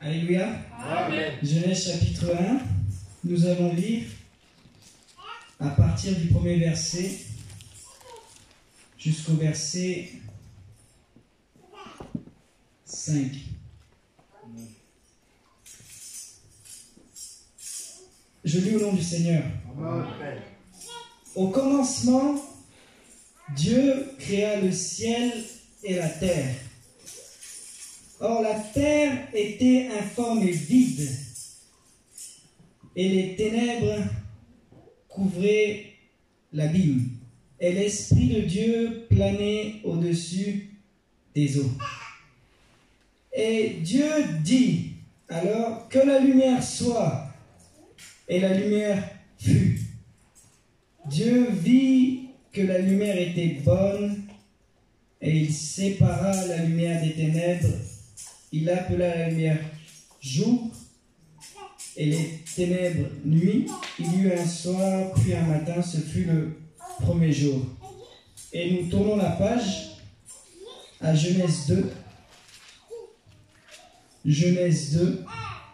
Alléluia. Amen. Genèse chapitre 1, nous allons lire à partir du premier verset jusqu'au verset 5. Je lis au nom du Seigneur. Amen. Au commencement, Dieu créa le ciel et la terre. Or la terre était informe et vide, et les ténèbres couvraient l'abîme, et l'Esprit de Dieu planait au-dessus des eaux. Et Dieu dit alors que la lumière soit, et la lumière fut. Dieu vit que la lumière était bonne, et il sépara la lumière des ténèbres. Il appela la lumière jour, et les ténèbres nuit. Il y eut un soir, puis un matin, ce fut le premier jour. Et nous tournons la page à Genèse 2. Genèse 2,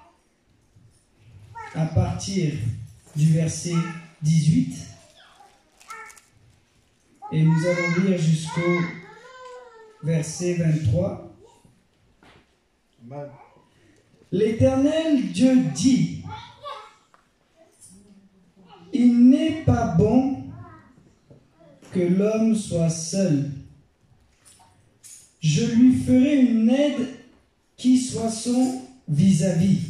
à partir du verset 18. Et nous allons lire jusqu'au verset 23. Amen. L'Éternel Dieu dit: il n'est pas bon que l'homme soit seul. Je lui ferai une aide qui soit son vis-à-vis.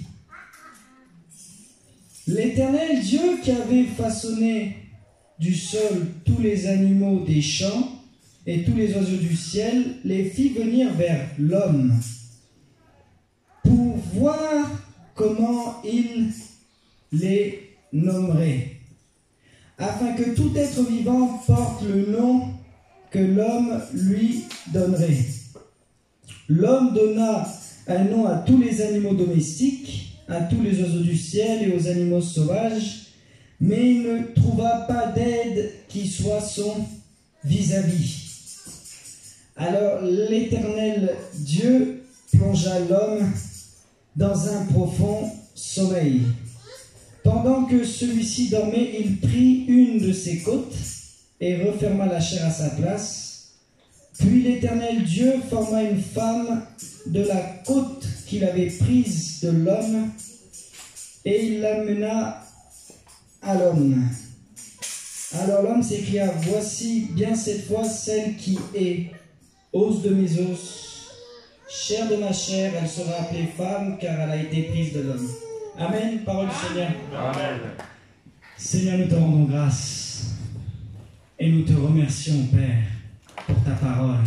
L'Éternel Dieu qui avait façonné du sol tous les animaux des champs et tous les oiseaux du ciel, les fit venir vers l'homme pour voir comment il les nommerait, afin que tout être vivant porte le nom que l'homme lui donnerait. L'homme donna un nom à tous les animaux domestiques, à tous les oiseaux du ciel et aux animaux sauvages, mais il ne trouva pas d'aide qui soit son vis-à-vis. Alors l'Éternel Dieu plongea l'homme dans un profond sommeil. Pendant que celui-ci dormait, il prit une de ses côtes et referma la chair à sa place. Puis l'Éternel Dieu forma une femme de la côte qu'il avait prise de l'homme, et il l'amena à l'homme. Alors l'homme s'écria: voici bien cette fois celle qui est os de mes os, chair de ma chair, elle sera appelée femme, car elle a été prise de l'homme. Amen. Parole du Seigneur. Amen. Seigneur, nous te rendons grâce et nous te remercions, Père, pour ta parole.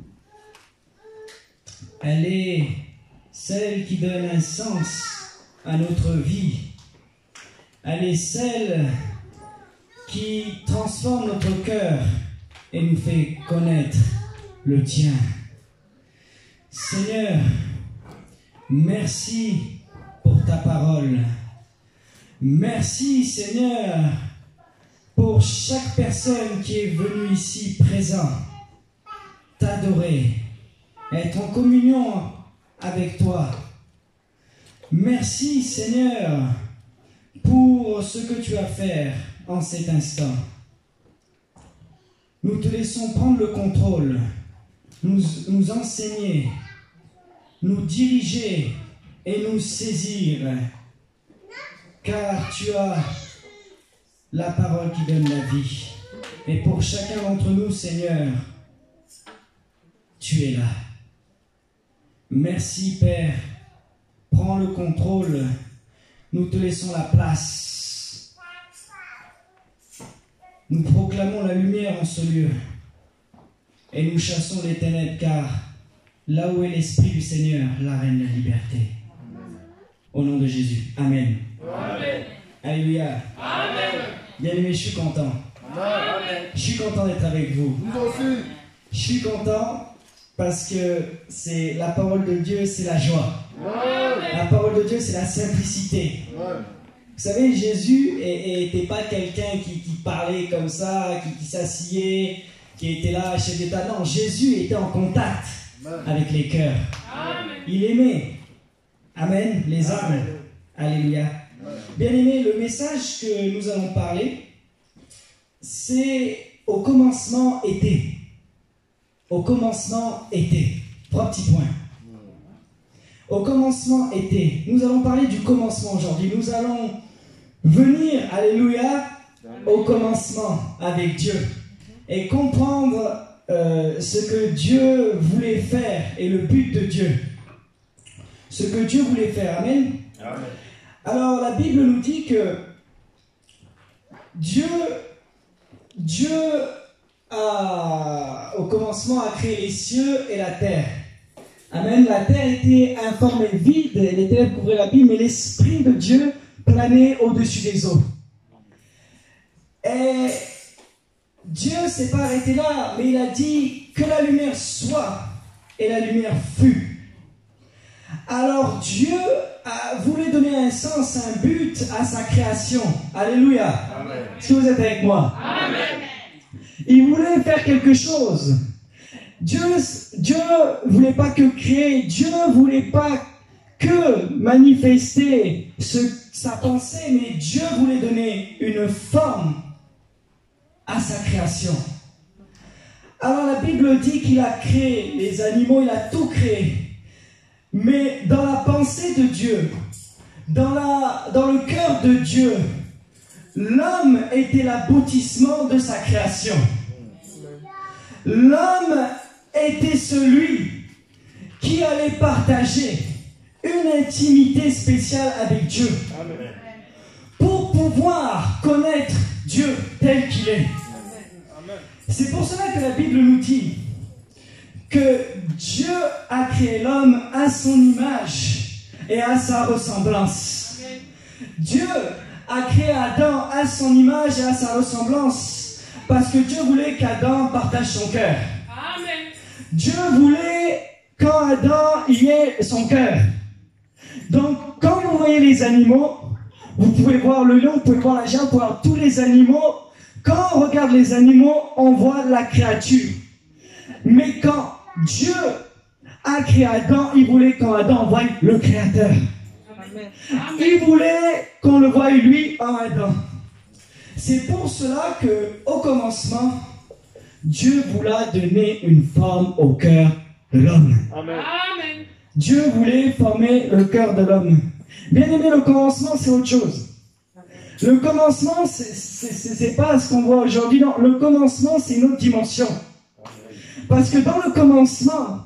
Elle est celle qui donne un sens à notre vie. Elle est celle qui transforme notre cœur et nous fait connaître le tien. Seigneur, merci pour ta parole. Merci, Seigneur, pour chaque personne qui est venue ici présent, t'adorer, être en communion avec toi. Merci, Seigneur, pour ce que tu vas faire en cet instant. Nous te laissons prendre le contrôle, nous enseigner, nous diriger et nous saisir, car tu as la parole qui donne la vie. Et pour chacun d'entre nous, Seigneur, tu es là. Merci, Père. Prends le contrôle. Nous te laissons la place. Nous proclamons la lumière en ce lieu. Et nous chassons les ténèbres, car là où est l'Esprit du Seigneur, là règne la liberté. Au nom de Jésus. Amen. Amen. Alléluia. Amen. Bien-aimés, je suis content. Amen. Je suis content d'être avec vous. Nous aussi. Je suis content parce que c'est la parole de Dieu, c'est la joie. Amen. La parole de Dieu, c'est la simplicité. Amen. Vous savez, Jésus n'était pas quelqu'un qui parlait comme ça, qui s'asseyait, qui était là, chef d'État. Non, Jésus était en contact avec les cœurs. Amen. Il aimait Amen, les âmes. Alléluia. Bien-aimés, le message que nous allons parler, c'est au commencement était. Au commencement était. 3 petits points. Au commencement était. Nous allons parler du commencement aujourd'hui. Nous allons venir, alléluia, au commencement avec Dieu et comprendre ce que Dieu voulait faire et le but de Dieu. Ce que Dieu voulait faire. Amen. Amen. Alors la Bible nous dit que Dieu au commencement a créé les cieux et la terre. Amen. La terre était informe et vide, les ténèbres couvraient l'abîme, mais l'Esprit de Dieu planait au-dessus des eaux. Et Dieu ne s'est pas arrêté là, mais il a dit que la lumière soit, et la lumière fut. Alors Dieu voulait donner un sens, un but à sa création. Alléluia. Amen. Est-ce que vous êtes avec moi? Amen. Il voulait faire quelque chose. Dieu voulait pas que créer, Dieu voulait pas que manifester sa pensée, mais Dieu voulait donner une forme à sa création. Alors la Bible dit qu'il a créé les animaux, il a tout créé. Mais dans la pensée de Dieu, dans le cœur de Dieu, l'homme était l'aboutissement de sa création. L'homme était celui qui allait partager une intimité spéciale avec Dieu. Amen. Pour pouvoir connaître Dieu tel qu'il est. Amen. C'est pour cela que la Bible nous dit que Dieu a créé l'homme à son image et à sa ressemblance. Amen. Dieu a créé Adam à son image et à sa ressemblance parce que Dieu voulait qu'Adam partage son cœur. Amen. Dieu voulait quand Adam y ait son cœur. Donc quand vous voyez les animaux, vous pouvez voir le lion, vous pouvez voir la girafe, vous pouvez voir tous les animaux. Quand on regarde les animaux, on voit la créature. Mais quand Dieu a créé Adam, il voulait quand Adam voie le Créateur. Amen. Il voulait qu'on le voie lui en Adam. C'est pour cela que, au commencement, Dieu voulait donner une forme au cœur de l'homme. Amen. Amen. Dieu voulait former le cœur de l'homme. Bien aimé, le commencement, c'est autre chose. Le commencement, c'est pas ce qu'on voit aujourd'hui. Non, le commencement, c'est une autre dimension. Parce que dans le commencement,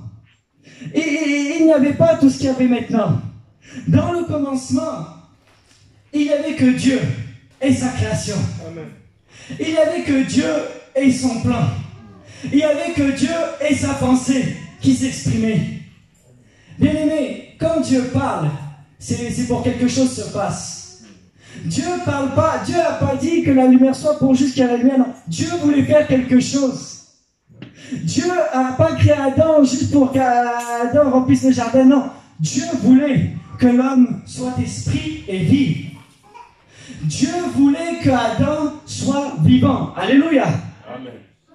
il n'y avait pas tout ce qu'il y avait maintenant. Dans le commencement, il n'y avait que Dieu et sa création. Amen. Il n'y avait que Dieu et son plan. Il n'y avait que Dieu et sa pensée qui s'exprimaient. Bien aimé, quand Dieu parle, c'est pour quelque chose se passe. Dieu parle pas, Dieu n'a pas dit que la lumière soit pour juste qu'il y ait la lumière, non. Dieu voulait faire quelque chose. Dieu n'a pas créé Adam juste pour qu'Adam remplisse le jardin, non. Dieu voulait que l'homme soit esprit et vie. Dieu voulait que Adam soit vivant. Alléluia. Amen.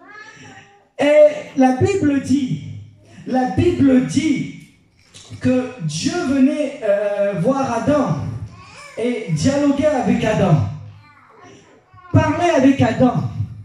Et la Bible dit que Dieu venait voir Adam et dialoguer avec Adam, parler avec Adam.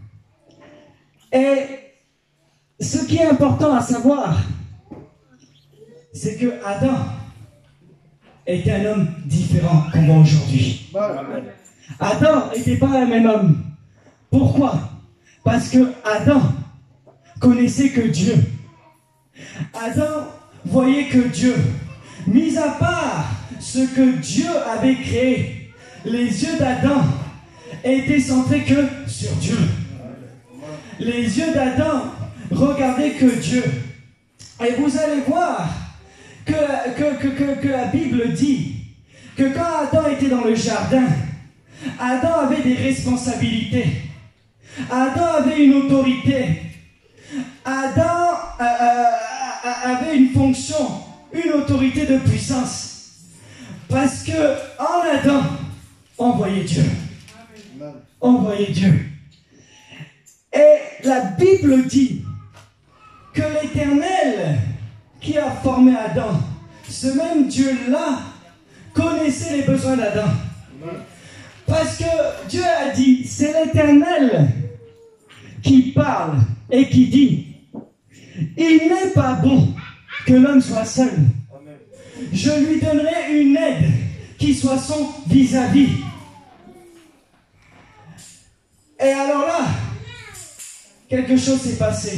Et ce qui est important à savoir, c'est que Adam était un homme différent qu'on voit aujourd'hui. Amen. Adam n'était pas un même homme. Pourquoi? Parce que Adam connaissait que Dieu. Adam voyait que Dieu. Mis à part ce que Dieu avait créé, les yeux d'Adam étaient centrés que sur Dieu. Les yeux d'Adam regardaient que Dieu. Et vous allez voir que la Bible dit que quand Adam était dans le jardin, Adam avait des responsabilités. Adam avait une autorité. Adam avait une fonction, une autorité de puissance. Parce que en Adam, on voyait Dieu. On voyait Dieu. Et la Bible dit que l'Éternel qui a formé Adam, ce même Dieu-là connaissait les besoins d'Adam. Parce que Dieu a dit, c'est l'Éternel qui parle et qui dit, il n'est pas bon que l'homme soit seul. Je lui donnerai une aide qui soit son vis-à-vis. Et alors là, quelque chose s'est passé.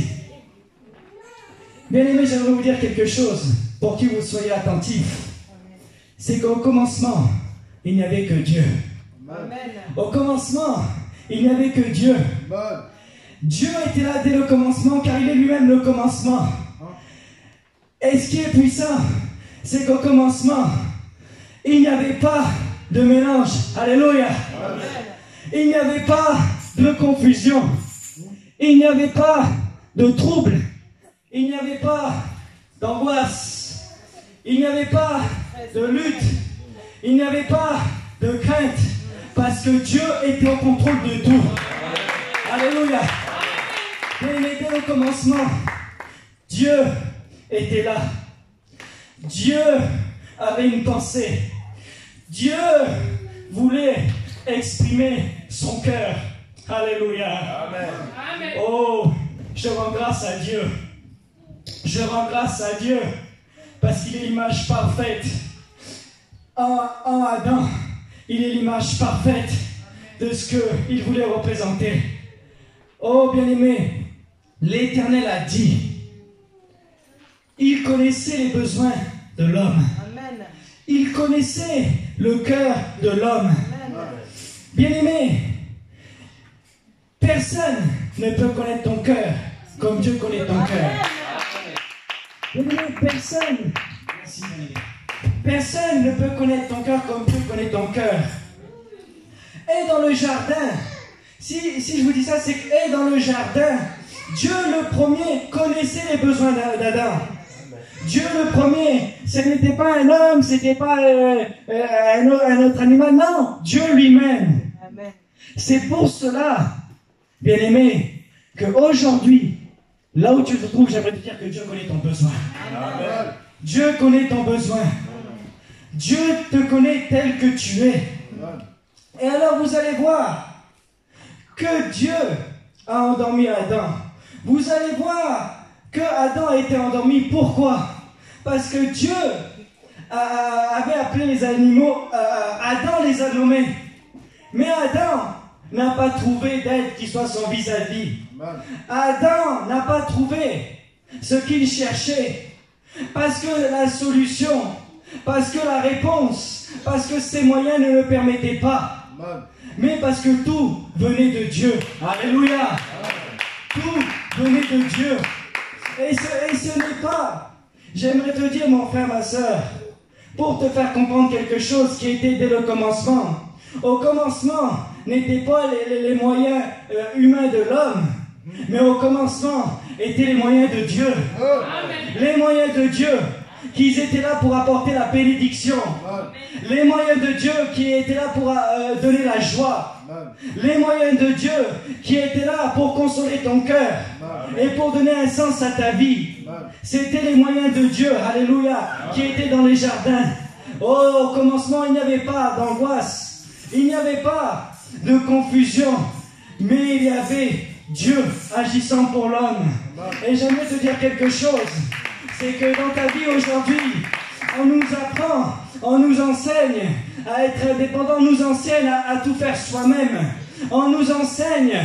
Bien aimé, j'aimerais vous dire quelque chose pour que vous soyez attentifs. C'est qu'au commencement, il n'y avait que Dieu. Amen. Au commencement, il n'y avait que Dieu. Dieu était là dès le commencement, car il est lui-même le commencement. Et ce qui est puissant, c'est qu'au commencement, il n'y avait pas de mélange. Alléluia. Il n'y avait pas de confusion. Il n'y avait pas de trouble. Il n'y avait pas d'angoisse. Il n'y avait pas de lutte. Il n'y avait pas de crainte. Parce que Dieu était au contrôle de tout. Alléluia. Mais dès le commencement, Dieu était là. Dieu avait une pensée. Dieu voulait exprimer son cœur. Alléluia. Amen. Oh, je rends grâce à Dieu. Je rends grâce à Dieu parce qu'il est l'image parfaite. En Adam, il est l'image parfaite de ce qu'il voulait représenter. Oh, bien-aimé, l'Éternel a dit, il connaissait les besoins de l'homme. Amen. Il connaissait le cœur de l'homme. Bien-aimé, personne ne peut connaître ton cœur comme Dieu connaît ton cœur. Bien-aimé, personne ne peut connaître ton cœur comme Dieu connaît ton cœur. Et dans le jardin, si je vous dis ça, c'est que et dans le jardin, Dieu le premier connaissait les besoins d'Adam. Dieu le premier, ce n'était pas un homme, ce n'était pas un autre animal, non, Dieu lui-même. Amen. C'est pour cela, bien-aimé, qu'aujourd'hui, là où tu te trouves, j'aimerais te dire que Dieu connaît ton besoin. Amen. Dieu connaît ton besoin. Dieu te connaît tel que tu es. Et alors vous allez voir que Dieu a endormi Adam. Vous allez voir que Adam a été endormi. Pourquoi? Parce que Dieu avait appelé les animaux, Adam les a nommés. Mais Adam n'a pas trouvé d'aide qui soit son vis-à-vis. Adam n'a pas trouvé ce qu'il cherchait. Parce que la solution, parce que la réponse, parce que ses moyens ne le permettaient pas. Mais parce que tout venait de Dieu. Alléluia. Tout venait de Dieu. Et ce n'est pas, j'aimerais te dire mon frère, ma soeur, pour te faire comprendre quelque chose qui était dès le commencement. Au commencement n'étaient pas les moyens humains de l'homme, mais au commencement étaient les moyens de Dieu. Les moyens de Dieu qui étaient là pour apporter la bénédiction. Les moyens de Dieu qui étaient là pour donner la joie. Les moyens de Dieu qui étaient là pour consoler ton cœur et pour donner un sens à ta vie. C'était les moyens de Dieu, alléluia, qui étaient dans les jardins. Oh, au commencement, il n'y avait pas d'angoisse, il n'y avait pas de confusion, mais il y avait Dieu agissant pour l'homme. Et j'aimerais te dire quelque chose, c'est que dans ta vie aujourd'hui, on nous apprend, on nous enseigne à être indépendant, on nous enseigne à tout faire soi-même, on nous enseigne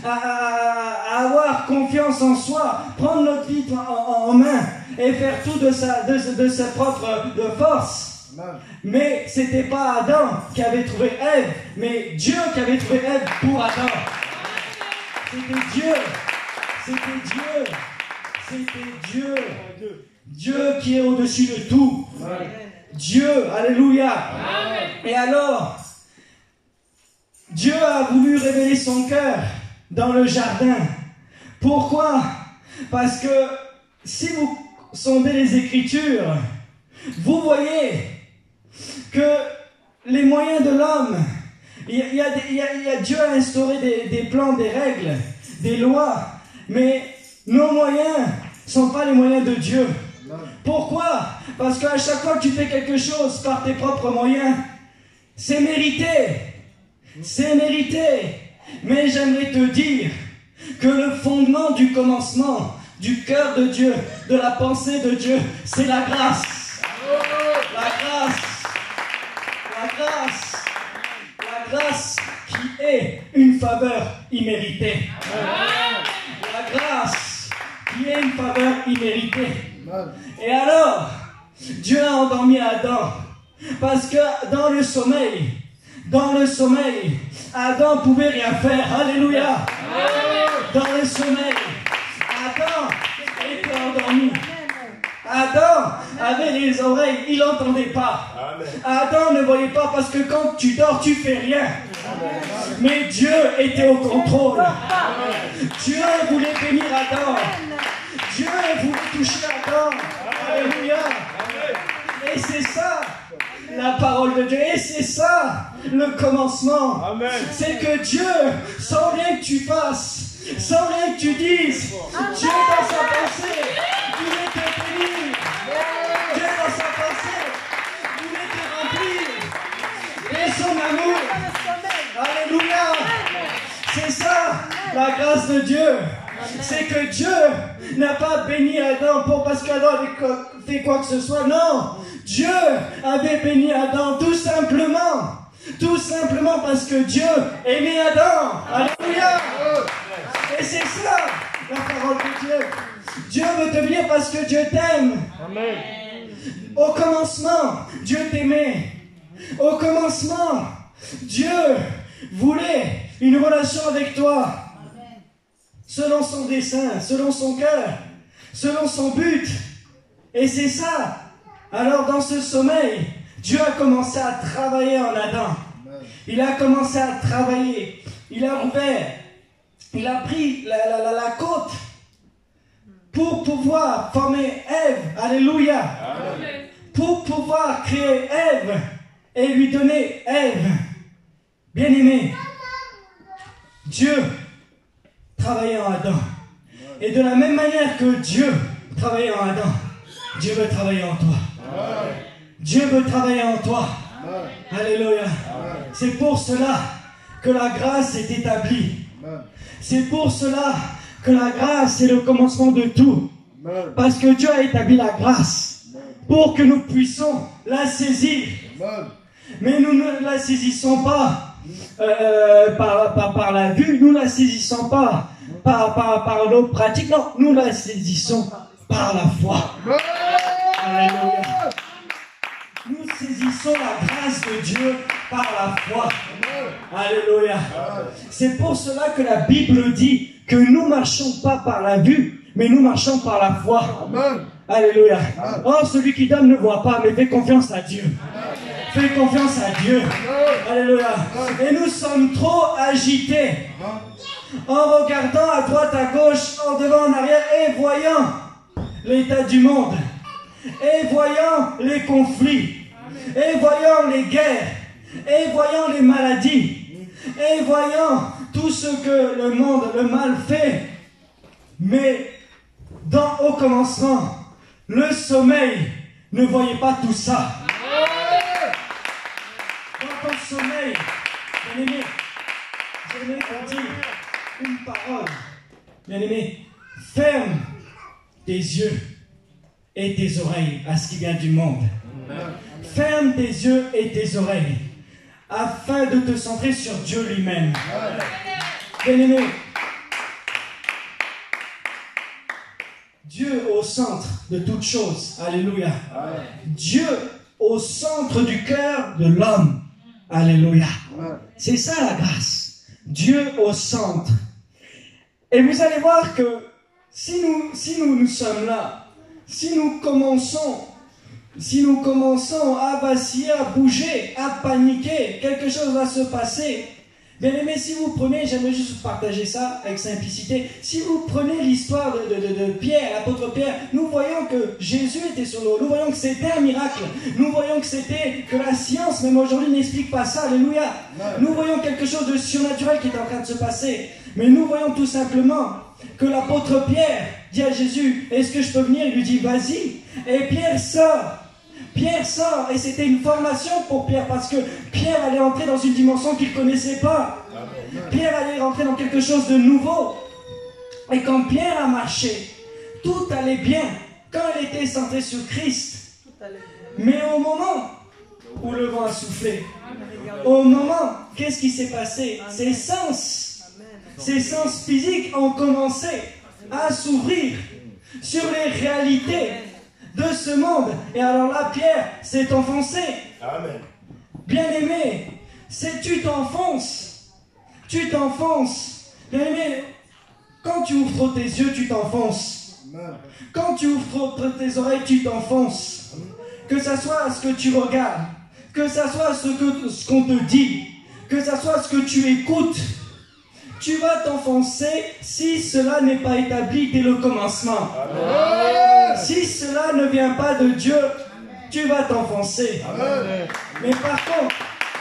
à avoir confiance en soi, prendre notre vie en main et faire tout de sa propre force. Mais c'était pas Adam qui avait trouvé Ève, mais Dieu qui avait trouvé Ève pour Adam. C'était Dieu, c'était Dieu, c'était Dieu. Dieu qui est au-dessus de tout. Dieu, alléluia. Amen. Et alors, Dieu a voulu révéler son cœur dans le jardin. Pourquoi? Parce que si vous sondez les Écritures, vous voyez que les moyens de l'homme, Dieu a instauré des plans, des règles, des lois, mais nos moyens ne sont pas les moyens de Dieu. Pourquoi? ça? Parce qu'à chaque fois que tu fais quelque chose par tes propres moyens, c'est mérité. C'est mérité. Mais j'aimerais te dire que le fondement du commencement, du cœur de Dieu, de la pensée de Dieu, c'est la grâce. La grâce. La grâce. La grâce qui est une faveur imméritée. La grâce qui est une faveur imméritée. Et alors, Dieu a endormi Adam. Parce que dans le sommeil, Adam pouvait rien faire. Alléluia. Dans le sommeil, Adam était endormi. Adam avait les oreilles, il n'entendait pas. Adam ne voyait pas parce que quand tu dors, tu fais rien. Mais Dieu était au contrôle. Dieu voulait bénir Adam. Dieu voulait toucher Adam. Alléluia. Et c'est ça la parole de Dieu. Et c'est ça le commencement. C'est que Dieu, sans rien que tu fasses, sans rien que tu dises, Dieu dans sa pensée, il était béni. Dieu dans sa pensée, il était rempli. Et son amour. Alléluia. C'est ça la grâce de Dieu. C'est que Dieu n'a pas béni Adam parce qu'Adam avait fait quoi que ce soit. Non. Dieu avait béni Adam tout simplement. Tout simplement parce que Dieu aimait Adam. Alléluia. Et c'est ça la parole de Dieu. Dieu veut te bénir parce que Dieu t'aime. Au commencement, Dieu t'aimait. Au commencement, Dieu voulait une relation avec toi. Selon son dessein, selon son cœur, selon son but. Et c'est ça. Alors dans ce sommeil, Dieu a commencé à travailler en Adam. Il a commencé à travailler. Il a ouvert. Il a pris la côte pour pouvoir former Ève. Alléluia. Amen. Pour pouvoir créer Ève et lui donner Ève. Bien-aimé, Dieu travaillait en Adam. Et de la même manière que Dieu travaillait en Adam, Dieu veut travailler en toi. Dieu veut travailler en toi. Alléluia. C'est pour cela que la grâce est établie. C'est pour cela que la grâce est le commencement de tout. Parce que Dieu a établi la grâce pour que nous puissions la saisir. Mais nous ne la saisissons pas par la vue, nous ne la saisissons pas par nos pratiques, non, nous la saisissons par la foi. Alléluia. Nous saisissons la grâce de Dieu par la foi. Alléluia. C'est pour cela que la Bible dit que nous ne marchons pas par la vue, mais nous marchons par la foi. Alléluia. Or, celui qui donne ne voit pas, mais fait confiance à Dieu. Fais confiance à Dieu. Alléluia. Et nous sommes trop agités en regardant à droite, à gauche, en devant, en arrière, et voyant l'état du monde, et voyant les conflits, et voyant les guerres, et voyant les maladies, et voyant tout ce que le monde, le mal fait. Mais au commencement, le sommeil ne voyait pas tout ça. Dans ton sommeil, bien-aimé, j'aimerais te dire une parole. Bien-aimé, ferme tes yeux et tes oreilles à ce qui vient du monde. Ferme tes yeux et tes oreilles afin de te centrer sur Dieu lui-même. Bien-aimé, Dieu au centre de toutes choses. Alléluia. Dieu au centre du cœur de l'homme. Alléluia. C'est ça la grâce. Dieu au centre. Et vous allez voir que si nous sommes là, si nous commençons à vaciller, à bouger, à paniquer, quelque chose va se passer. Bien aimé, si vous prenez, j'aimerais juste vous partager ça avec simplicité. Si vous prenez l'histoire de Pierre, l'apôtre Pierre, nous voyons que Jésus était sur l'eau. Nous voyons que c'était un miracle. Nous voyons que la science, même aujourd'hui, n'explique pas ça. Alléluia. Nous voyons quelque chose de surnaturel qui est en train de se passer. Mais nous voyons tout simplement que l'apôtre Pierre dit à Jésus, est-ce que je peux venir? Il lui dit, vas-y. Et Pierre sort. Pierre sort. Et c'était une formation pour Pierre parce que Pierre allait entrer dans une dimension qu'il ne connaissait pas. Pierre allait rentrer dans quelque chose de nouveau. Et quand Pierre a marché, tout allait bien. Quand il était centré sur Christ. Mais au moment où le vent a soufflé, au moment, qu'est-ce qui s'est passé? Ses sens physiques ont commencé à s'ouvrir sur les réalités de ce monde. Et alors là, Pierre s'est enfoncé. Amen. Bien-aimé, tu t'enfonces. Tu t'enfonces. Bien-aimé, quand tu ouvres trop tes yeux, tu t'enfonces. Quand tu ouvres trop tes oreilles, tu t'enfonces. Que ça soit ce que tu regardes, que ça soit ce qu'on te dit, que ça soit ce que tu écoutes, tu vas t'enfoncer si cela n'est pas établi dès le commencement. Amen. Si cela ne vient pas de Dieu, tu vas t'enfoncer. Mais par contre,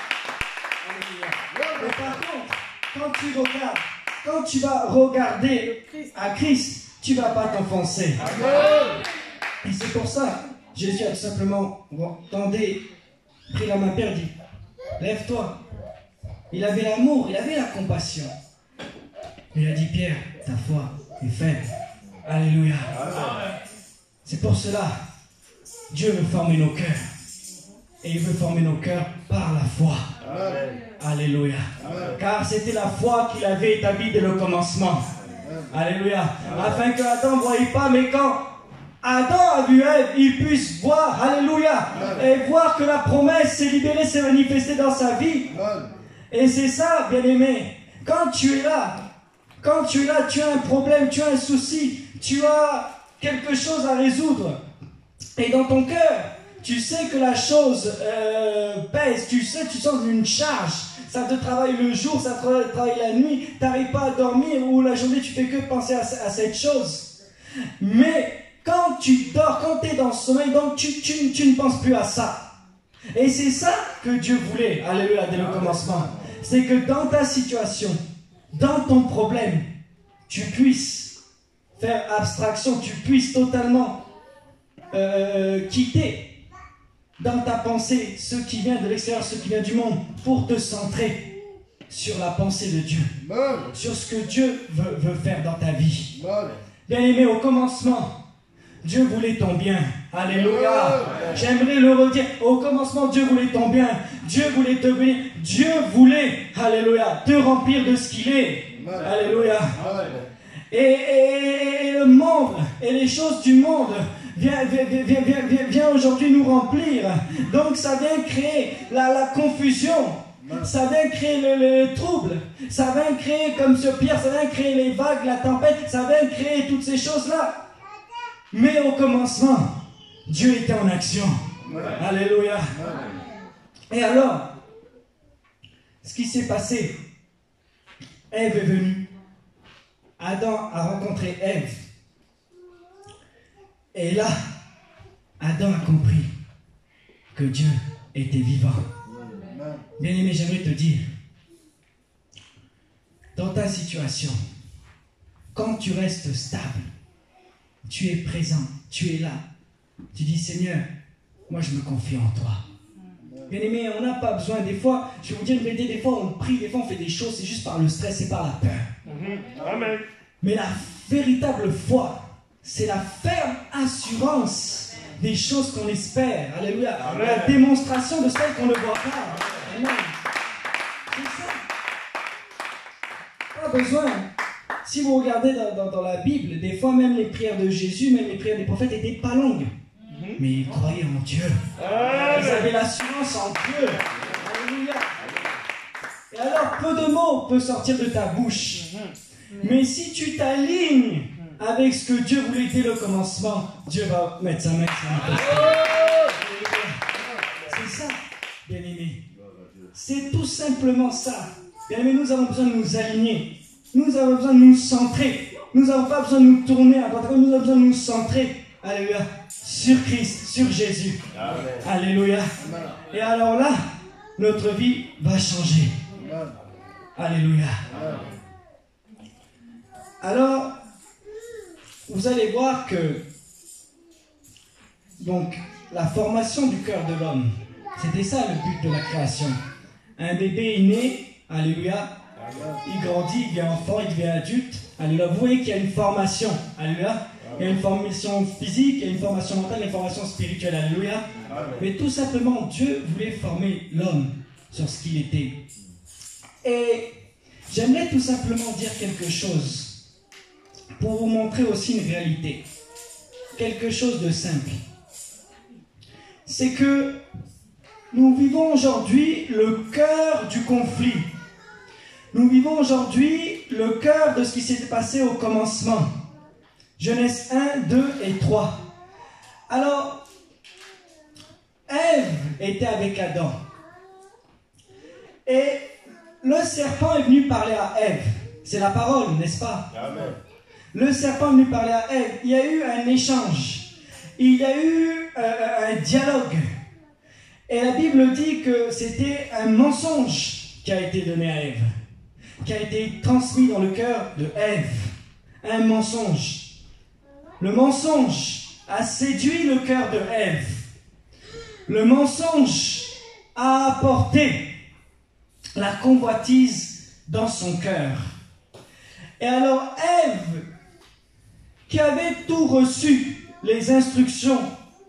quand tu vas regarder à Christ, tu ne vas pas t'enfoncer. Et c'est pour ça, Jésus a tout simplement tendu, pris la main, Père, dit, lève-toi. Il avait l'amour, il avait la compassion. Il a dit, Pierre, ta foi est faible. Alléluia. C'est pour cela, Dieu veut former nos cœurs. Et il veut former nos cœurs par la foi. Alléluia. Car c'était la foi qu'il avait établie dès le commencement. Alléluia. Afin que Adam ne voyait pas, mais quand Adam a vu Ève, il puisse voir, alléluia, et voir que la promesse s'est libérée, s'est manifestée dans sa vie. Et c'est ça, bien-aimé. Quand tu es là, tu as un problème, tu as un souci, tu as quelque chose à résoudre. Et dans ton cœur, tu sais que la chose pèse, tu sens une charge. Ça te travaille le jour, ça te travaille la nuit, tu n'arrives pas à dormir ou la journée tu fais que penser à cette chose. Mais quand tu dors, quand tu es dans le sommeil, donc tu ne penses plus à ça. Et c'est ça que Dieu voulait, alléluia, dès le commencement. C'est que dans ta situation, dans ton problème, tu puisses faire abstraction, tu puisses totalement quitter dans ta pensée ce qui vient de l'extérieur, ce qui vient du monde, pour te centrer sur la pensée de Dieu, sur ce que Dieu veut faire dans ta vie. Bien-aimé, au commencement, Dieu voulait ton bien. Alléluia. J'aimerais le redire. Au commencement, Dieu voulait ton bien. Dieu voulait te bénir. Dieu voulait, alléluia, te remplir de ce qu'il est. Alléluia. Et le monde, et les choses du monde vient aujourd'hui nous remplir. Donc ça vient créer la confusion. Ça vient créer le trouble. Ça vient créer, comme ce Pierre, ça vient créer les vagues, la tempête. Ça vient créer toutes ces choses-là. Mais au commencement, Dieu était en action. Alléluia. Et alors, ce qui s'est passé, Ève est venue. Adam a rencontré Ève. Et là, Adam a compris que Dieu était vivant. Bien-aimé, j'aimerais te dire, dans ta situation, quand tu restes stable, tu es présent, tu es là, tu dis Seigneur, moi je me confie en toi. Bien-aimé, on n'a pas besoin, des fois, je vais vous dire une vérité, des fois on prie, des fois on fait des choses, c'est juste par le stress et par la peur. Amen. Mais la véritable foi, c'est la ferme assurance des choses qu'on espère. Alléluia. Amen. La démonstration de celles qu'on ne voit pas. Amen. C'est ça. Pas besoin. Si vous regardez dans la Bible, des fois même les prières de Jésus, même les prières des prophètes n'étaient pas longues. Mais ils croyaient en Dieu. Amen. Ils avaient l'assurance en Dieu. Alléluia. Et alors, peu de mots peuvent sortir de ta bouche. Mais si tu t'alignes avec ce que Dieu voulait dès le commencement, Dieu va mettre sa main sur C'est ça, bien-aimé. C'est tout simplement ça. Bien-aimé, nous avons besoin de nous aligner. Nous avons besoin de nous centrer. Nous n'avons pas besoin de nous tourner à droite. Nous avons besoin de nous centrer. Alléluia. Sur Christ, sur Jésus. Amen. Alléluia. Et alors là, notre vie va changer. Alléluia. Alors, vous allez voir que Donc, la formation du cœur de l'homme, c'était ça le but de la création. Un bébé est né, alléluia, il grandit, il devient enfant, il devient adulte, alléluia. Vous voyez qu'il y a une formation, alléluia. Il y a une formation physique, il y a une formation mentale, une formation spirituelle, alléluia. Mais tout simplement, Dieu voulait former l'homme sur ce qu'il était. Et j'aimerais tout simplement dire quelque chose pour vous montrer aussi une réalité. Quelque chose de simple. C'est que nous vivons aujourd'hui le cœur du conflit. Nous vivons aujourd'hui le cœur de ce qui s'est passé au commencement. Genèse 1, 2 et 3. Alors, Ève était avec Adam. Et le serpent est venu parler à Ève. C'est la parole, n'est-ce pas? Amen. Le serpent est venu parler à Ève. Il y a eu un échange. Il y a eu un dialogue. Et la Bible dit que c'était un mensonge qui a été donné à Ève, qui a été transmis dans le cœur de Ève. Un mensonge. Le mensonge a séduit le cœur de Ève. Le mensonge a apporté la convoitise dans son cœur. Et alors Ève, qui avait tout reçu, les instructions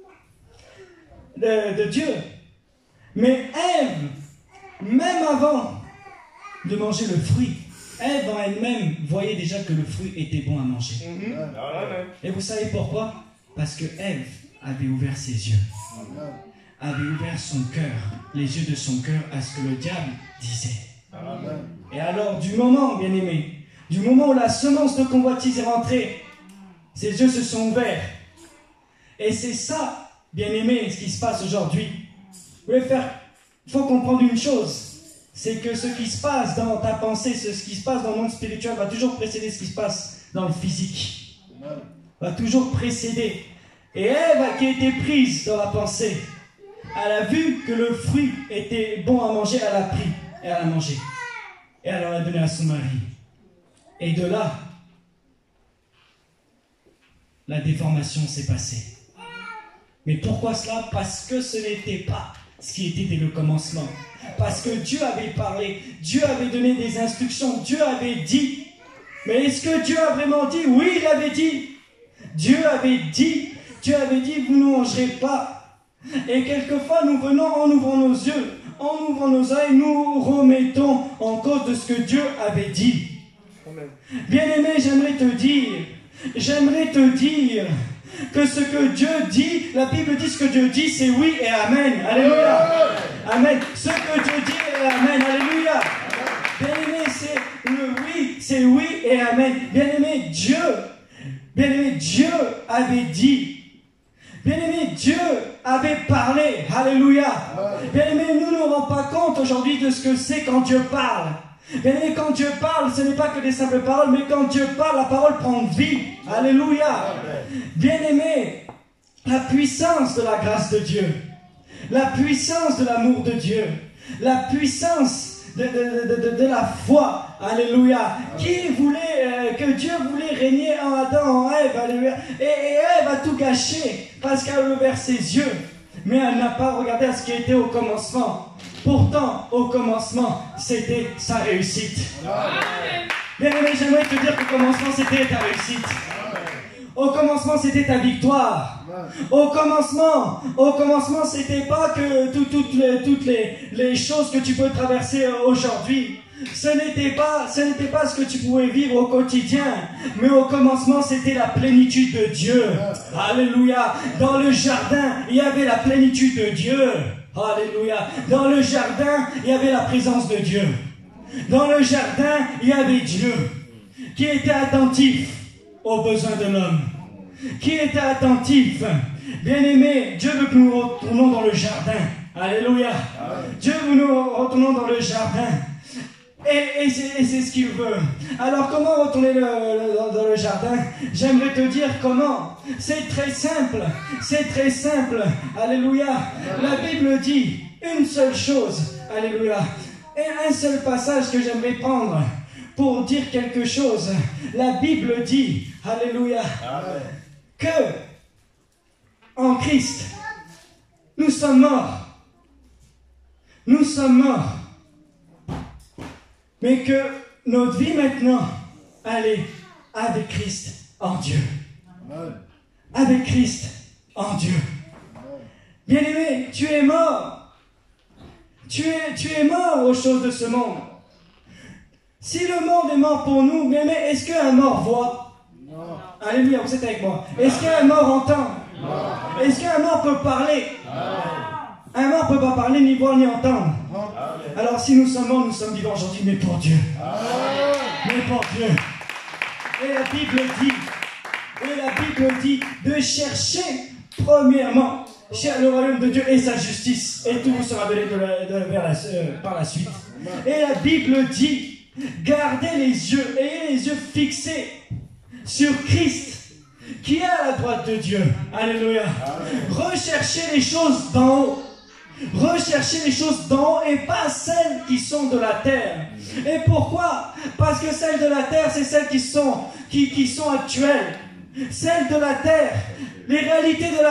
de Dieu, mais Ève, même avant de manger le fruit, Ève en elle-même voyait déjà que le fruit était bon à manger. Et vous savez pourquoi? Parce que Ève avait ouvert ses yeux, avait ouvert son cœur, les yeux de son cœur à ce que le diable disait. Et alors, du moment, bien aimé, du moment où la semence de convoitise est rentrée, ses yeux se sont ouverts. Et c'est ça, bien aimé, ce qui se passe aujourd'hui. Il faut comprendre une chose. C'est que ce qui se passe dans ta pensée, ce qui se passe dans le monde spirituel va toujours précéder ce qui se passe dans le physique. Va toujours précéder. Et Ève, qui a été prise dans la pensée, elle a vu que le fruit était bon à manger, elle a pris et elle a mangé. Et elle en a donné à son mari. Et de là, la déformation s'est passée. Mais pourquoi cela? Parce que ce n'était pas ce qui était dès le commencement. Parce que Dieu avait parlé, Dieu avait donné des instructions, Dieu avait dit. Mais est-ce que Dieu a vraiment dit? Oui, il avait dit. Dieu avait dit, vous ne mangerez pas. Et quelquefois, nous venons en ouvrant nos yeux, en ouvrant nos oreilles, nous remettons en cause de ce que Dieu avait dit. Bien-aimé, j'aimerais te dire que ce que Dieu dit, la Bible dit ce que Dieu dit, c'est oui et amen. Alléluia. Amen. Ce que Dieu dit est amen. Alléluia. Bien-aimé, c'est oui et amen. Bien-aimé, Dieu avait dit. Bien-aimé, Dieu avait parlé. Alléluia. Bien-aimé, nous ne nous rendons pas compte aujourd'hui de ce que c'est quand Dieu parle. Bien-aimé, quand Dieu parle, ce n'est pas que des simples paroles, mais quand Dieu parle, la parole prend vie. Alléluia. Bien-aimé, la puissance de la grâce de Dieu, la puissance de l'amour de Dieu, la puissance de la foi. Alléluia. Qui voulait, que Dieu voulait régner en Adam, en Ève. Alléluia. Et Ève a tout gâché parce qu'elle a ouvert ses yeux. Mais elle n'a pas regardé à ce qui était au commencement. Pourtant, au commencement, c'était sa réussite. Bien aimé, j'aimerais te dire qu'au commencement, c'était ta réussite. Au commencement, c'était ta victoire. Au commencement, c'était pas que toutes les choses que tu peux traverser aujourd'hui. Ce n'était pas ce que tu pouvais vivre au quotidien, mais au commencement, c'était la plénitude de Dieu. Alléluia. Dans le jardin, il y avait la plénitude de Dieu. Alléluia. Dans le jardin, il y avait la présence de Dieu. Dans le jardin, il y avait Dieu qui était attentif aux besoins de l'homme. Qui était attentif. Bien-aimé, Dieu veut que nous retournions dans le jardin. Alléluia. Dieu veut que nous retournions dans le jardin. Et c'est ce qu'il veut. Alors comment retourner dans le jardin? J'aimerais te dire comment. C'est très simple. C'est très simple. Alléluia. La Bible dit une seule chose. Alléluia. Et un seul passage que j'aimerais prendre pour dire quelque chose. La Bible dit, alléluia, que en Christ, nous sommes morts. Nous sommes morts. Mais que notre vie maintenant, elle est avec Christ en Dieu. Avec Christ en Dieu. Bien-aimé, tu es mort. Tu es mort aux choses de ce monde. Si le monde est mort pour nous, bien-aimé, est-ce qu'un mort voit? Non. Alléluia, vous êtes avec moi. Est-ce qu'un mort entend? Non. Est-ce qu'un mort peut parler? Non. Un mort ne peut pas parler, ni voir, ni entendre. Non. Alors si nous sommes morts, nous sommes vivants aujourd'hui, mais pour Dieu. Mais pour Dieu. Et la Bible dit de chercher premièrement le royaume de Dieu et sa justice, et tout vous sera donné par la suite. Et la Bible dit, gardez les yeux, ayez les yeux fixés sur Christ, qui est à la droite de Dieu. Alléluia. Recherchez les choses d'en haut. Recherchez les choses d'en haut et pas celles qui sont de la terre. Et pourquoi? Parce que celles de la terre, c'est celles qui sont actuelles. Celles de la terre, les réalités de la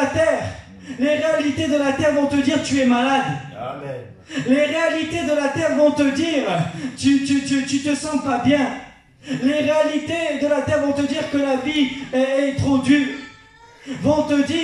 terre vont te dire tu es malade. Amen. Les réalités de la terre vont te dire tu te sens pas bien. Les réalités de la terre vont te dire que la vie est trop dure. Vont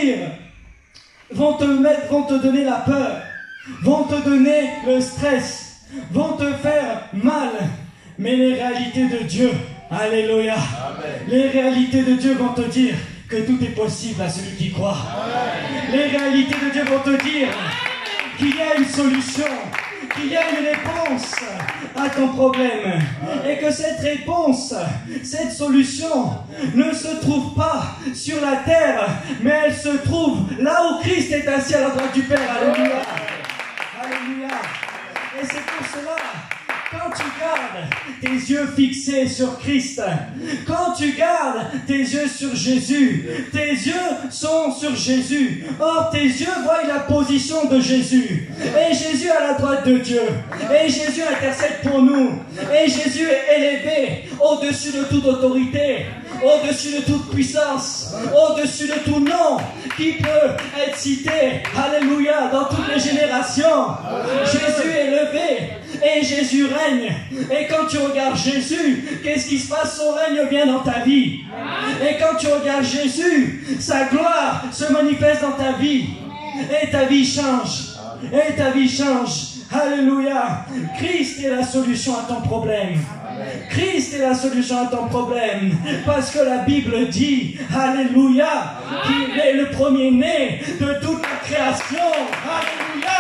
te donner la peur, vont te donner le stress, vont te faire mal. Mais les réalités de Dieu, alléluia, amen. Les réalités de Dieu vont te dire que tout est possible à celui qui croit. Amen. Les réalités de Dieu vont te dire qu'il y a une solution, qu'il y a une réponse à ton problème. Et que cette réponse, cette solution ne se trouve pas sur la terre, mais elle se trouve là où Christ est assis à la droite du Père. Alléluia. Alléluia. Et c'est pour cela, quand tu gardes tes yeux fixés sur Christ, quand tu gardes tes yeux sur Jésus, tes yeux sont sur Jésus. Or, tes yeux voient la position de Jésus. Et Jésus à la droite de Dieu. Et Jésus intercède pour nous. Et Jésus est élevé au-dessus de toute autorité, au-dessus de toute puissance, au-dessus de tout nom qui peut être cité. Alléluia, dans toutes les générations. Jésus est élevé. Et Jésus règne. Et quand tu regardes Jésus, qu'est-ce qui se passe? Son règne vient dans ta vie. Et quand tu regardes Jésus, sa gloire se manifeste dans ta vie. Et ta vie change. Et ta vie change. Alléluia. Christ est la solution à ton problème. Christ est la solution à ton problème. Parce que la Bible dit, alléluia, qu'il est le premier-né de toute la création. Alléluia.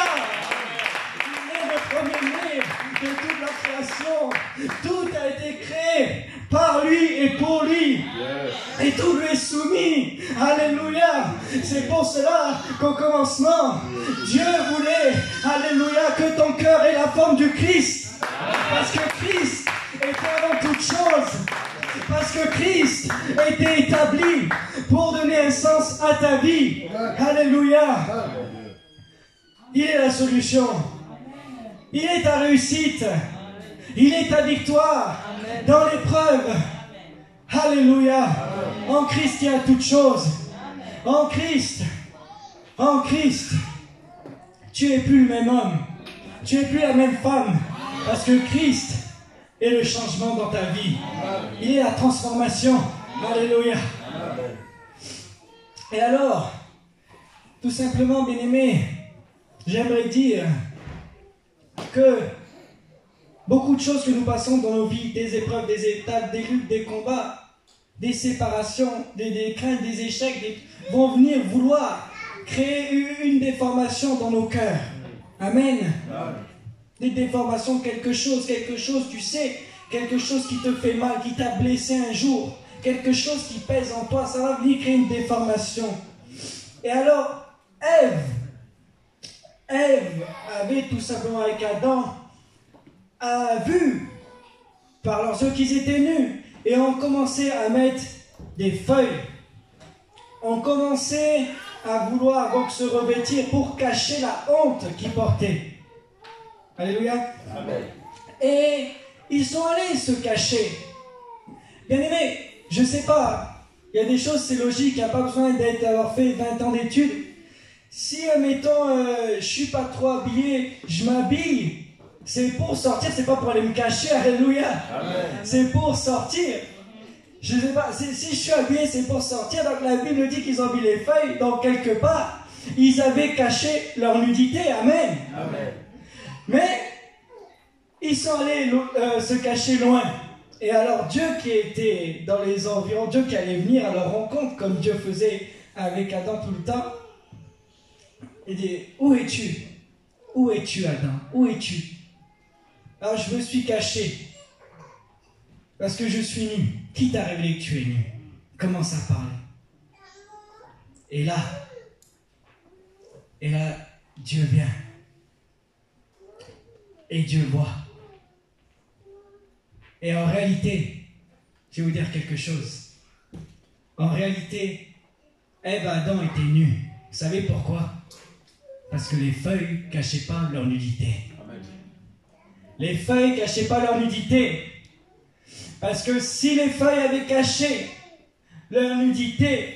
Premier-né de toute la création. Tout a été créé par lui et pour lui. Et tout lui est soumis. Alléluia. C'est pour cela qu'au commencement, Dieu voulait, alléluia, que ton cœur ait la forme du Christ. Parce que Christ était avant toute chose. Parce que Christ était établi pour donner un sens à ta vie. Alléluia. Il est la solution. Il est ta réussite. Il est ta victoire. Amen. Dans l'épreuve. Alléluia. En Christ, il y a toutes choses. En Christ, tu n'es plus le même homme. Tu n'es plus la même femme. Parce que Christ est le changement dans ta vie. Il est la transformation. Alléluia. Et alors, tout simplement, bien-aimé, j'aimerais dire que beaucoup de choses que nous passons dans nos vies, des épreuves, des étapes, des luttes, des combats, des séparations, des craintes, des échecs, vont venir vouloir créer une déformation dans nos cœurs. Amen. Des déformations, quelque chose, tu sais, quelque chose qui te fait mal, qui t'a blessé un jour, quelque chose qui pèse en toi, ça va venir créer une déformation. Et alors, Ève avait tout simplement avec Adam a vu par leurs yeux qu'ils étaient nus et ont commencé à mettre des feuilles. On commençait à vouloir donc se revêtir pour cacher la honte qu'ils portaient. Alléluia. Amen. Et ils sont allés se cacher. Bien aimé, je ne sais pas, il y a des choses, c'est logique, il n'y a pas besoin d'avoir fait 20 ans d'études. Si, admettons, je suis pas trop habillé, je m'habille, c'est pour sortir, c'est pas pour aller me cacher, alléluia. C'est pour sortir. Je sais pas, si je suis habillé, c'est pour sortir. Donc la Bible dit qu'ils ont mis les feuilles, donc quelque part, ils avaient caché leur nudité, amen. Mais ils sont allés se cacher loin. Et alors Dieu qui était dans les environs, Dieu qui allait venir à leur rencontre, comme Dieu faisait avec Adam tout le temps, il dit, où es-tu? Où es-tu, Adam? Où es-tu? Alors je me suis caché, parce que je suis nu. Qui t'a révélé que tu es nu? Commence à parler. Et là, Dieu vient. Et Dieu voit. Et en réalité, je vais vous dire quelque chose. En réalité, Ève et Adam étaient nus. Vous savez pourquoi? Parce que les feuilles ne cachaient pas leur nudité. Les feuilles ne cachaient pas leur nudité. Parce que si les feuilles avaient caché leur nudité,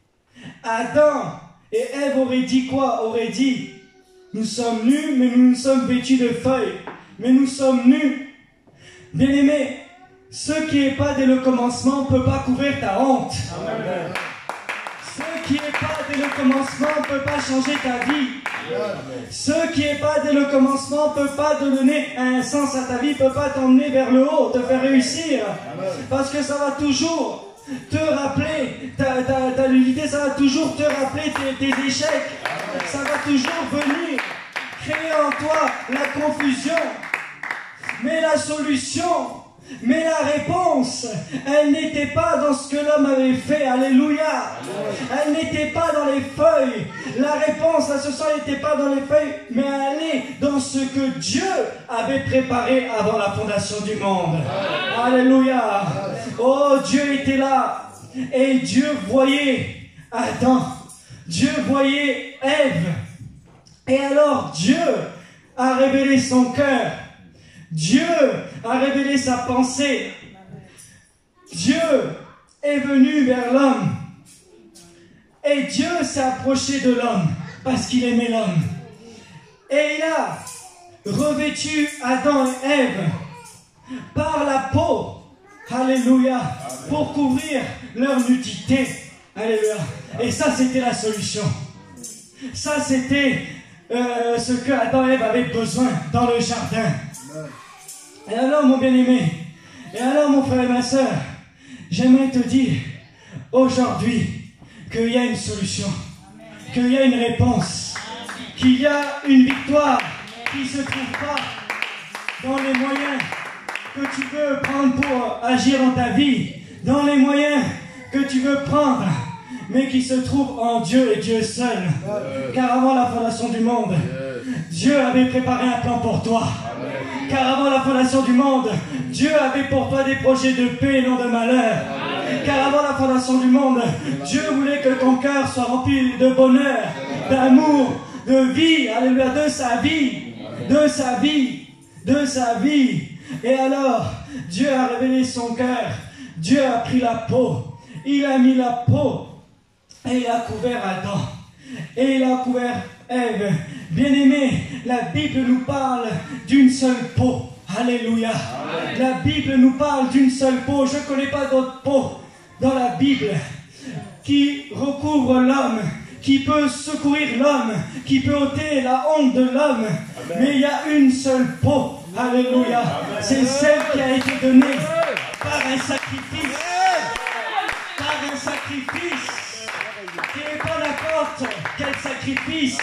Adam et Ève auraient dit quoi? Auraient dit, nous sommes nus, mais nous sommes vêtus de feuilles. Mais nous sommes nus. Bien-aimé, ce qui n'est pas dès le commencement ne peut pas couvrir ta honte. Amen. Ce qui n'est pas dès le commencement ne peut pas changer ta vie. Amen. Ce qui n'est pas dès le commencement ne peut pas te donner un sens à ta vie, ne peut pas t'emmener vers le haut, te faire réussir. Amen. Parce que ça va toujours te rappeler ta nudité, ça va toujours te rappeler tes échecs. Amen. Ça va toujours venir créer en toi la confusion. Mais la solution, mais la réponse, elle n'était pas dans ce que l'homme avait fait. Alléluia. Elle n'était pas dans les feuilles. La réponse à ce soir n'était pas dans les feuilles, mais elle est dans ce que Dieu avait préparé avant la fondation du monde. Alléluia. Oh, Dieu était là. Et Dieu voyait Adam. Dieu voyait Ève. Et alors Dieu a révélé son cœur. Dieu a révélé sa pensée. Dieu est venu vers l'homme. Et Dieu s'est approché de l'homme parce qu'il aimait l'homme. Et il a revêtu Adam et Ève par la peau. Alléluia. Pour couvrir leur nudité. Alléluia. Et ça, c'était la solution. Ça, c'était ce que Adam et Ève avaient besoin dans le jardin. Et alors, mon bien-aimé, et alors, mon frère et ma soeur, j'aimerais te dire aujourd'hui qu'il y a une solution, qu'il y a une réponse, qu'il y a une victoire qui ne se trouve pas dans les moyens que tu veux prendre pour agir dans ta vie, dans les moyens que tu veux prendre, mais qui se trouve en Dieu et Dieu seul. Car avant la fondation du monde, Dieu avait préparé un plan pour toi. Car avant la fondation du monde, Dieu avait pour toi des projets de paix et non de malheur. Car avant la fondation du monde, Dieu voulait que ton cœur soit rempli de bonheur, d'amour, de vie, alléluia, de sa vie, de sa vie, de sa vie. Et alors, Dieu a révélé son cœur, Dieu a pris la peau, il a mis la peau, et il a couvert Adam, et il a couvert Ève. Bien-aimé, la Bible nous parle d'une seule peau. Alléluia. Amen. La Bible nous parle d'une seule peau. Je ne connais pas d'autre peau dans la Bible qui recouvre l'homme, qui peut secourir l'homme, qui peut ôter la honte de l'homme. Mais il y a une seule peau. Alléluia. C'est celle qui a été donnée par un sacrifice. Par un sacrifice. Qui n'est pas n'importe quel sacrifice.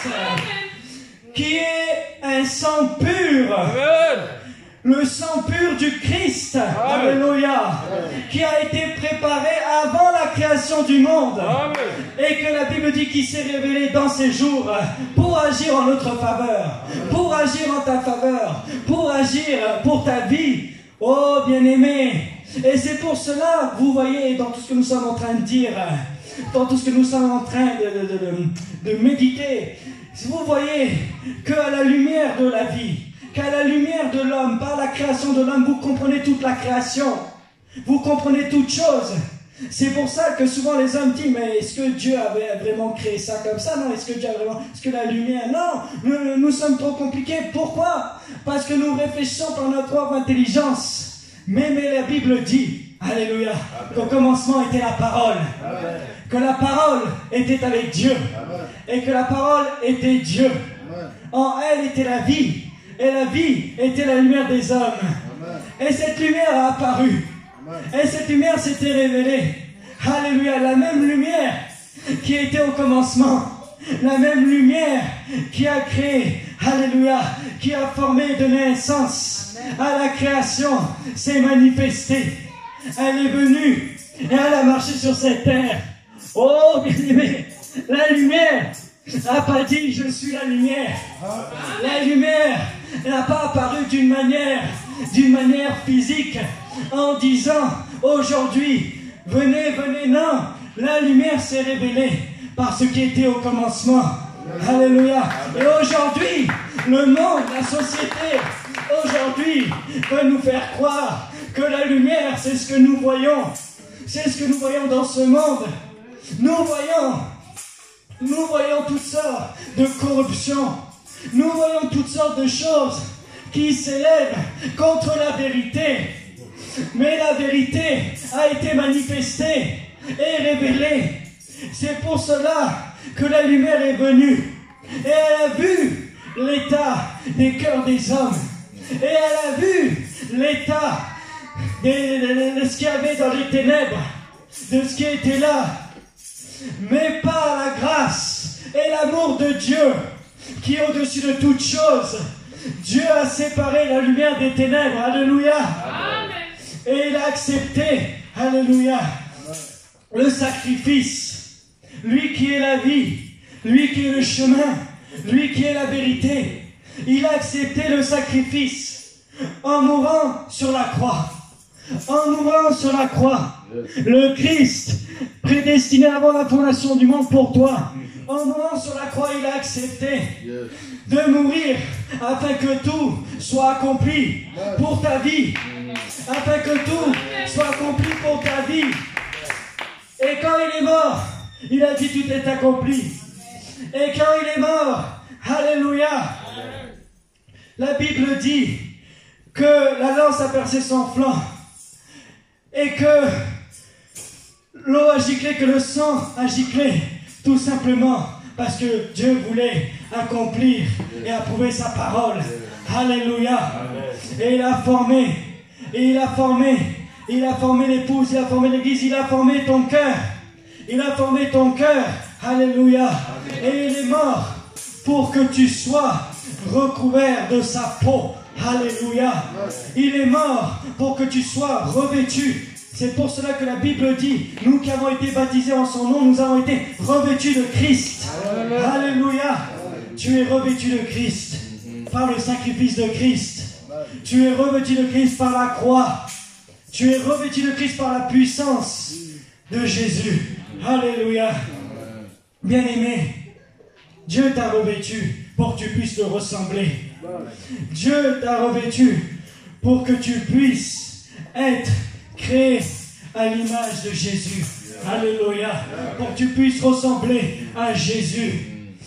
Qui est un sang pur. Amen. Le sang pur du Christ. Amen. Alléluia. Qui a été préparé avant la création du monde. Amen. Et que la Bible dit qu'il s'est révélé dans ces jours pour agir en notre faveur. Pour agir en ta faveur. Pour agir pour ta vie. Oh bien-aimé. Et c'est pour cela, vous voyez, dans tout ce que nous sommes en train de dire, dans tout ce que nous sommes en train de méditer, vous voyez qu'à la lumière de la vie, qu'à la lumière de l'homme, par la création de l'homme, vous comprenez toute la création. Vous comprenez toutes choses. C'est pour ça que souvent les hommes disent, mais est-ce que Dieu avait vraiment créé ça comme ça? Non, est-ce que la lumière? Non, nous sommes trop compliqués. Pourquoi? Parce que nous réfléchissons par notre propre intelligence. Mais la Bible dit, alléluia, qu'au commencement était la parole. Amen. Que la parole était avec Dieu. Amen. Et que la parole était Dieu. Amen. En elle était la vie. Et la vie était la lumière des hommes. Amen. Et cette lumière a apparu. Et cette lumière s'était révélée. Alléluia, la même lumière qui était au commencement. La même lumière qui a créé. Alléluia, qui a formé de naissance à la création s'est manifestée. Elle est venue et elle a marché sur cette terre. Oh, bien-aimé, la lumière n'a pas dit je suis la lumière. La lumière n'a pas apparu d'une manière physique en disant aujourd'hui venez, non. La lumière s'est révélée par ce qui était au commencement. Alléluia. Et aujourd'hui, le monde, la société, aujourd'hui, veut nous faire croire que la lumière, c'est ce que nous voyons. C'est ce que nous voyons dans ce monde. Nous voyons toutes sortes de corruption. Nous voyons toutes sortes de choses qui s'élèvent contre la vérité. Mais la vérité a été manifestée et révélée. C'est pour cela que la lumière est venue. Et elle a vu l'état des cœurs des hommes. Et elle a vu l'état de ce qu'il y avait dans les ténèbres, de ce qui était là. Mais par la grâce et l'amour de Dieu, qui est au-dessus de toutes choses, Dieu a séparé la lumière des ténèbres. Alléluia. Amen. Et il a accepté, alléluia, le sacrifice. Lui qui est la vie, lui qui est le chemin, lui qui est la vérité. Il a accepté le sacrifice en mourant sur la croix. En mourant sur la croix, le Christ, prédestiné avant la fondation du monde pour toi, en mourant sur la croix, il a accepté de mourir afin que tout soit accompli pour ta vie. Afin que tout soit accompli pour ta vie. Et quand il est mort, il a dit tout est accompli. Et quand il est mort, alléluia, la Bible dit que la lance a percé son flanc et que l'eau a giclé, que le sang a giclé, tout simplement parce que Dieu voulait accomplir et approuver sa parole. Alléluia. Et il a formé l'épouse, il a formé l'église, il a formé ton cœur. Il a formé ton cœur. Alléluia. Et il est mort pour que tu sois recouvert de sa peau. Alléluia. Il est mort pour que tu sois revêtu. C'est pour cela que la Bible dit, nous qui avons été baptisés en son nom, nous avons été revêtus de Christ. Alléluia. Tu es revêtu de Christ par le sacrifice de Christ. Tu es revêtu de Christ par la croix. Tu es revêtu de Christ par la puissance de Jésus. Alléluia. Bien-aimé, Dieu t'a revêtu pour que tu puisses le ressembler. Dieu t'a revêtu pour que tu puisses être créé à l'image de Jésus. Alléluia. Pour que tu puisses ressembler à Jésus.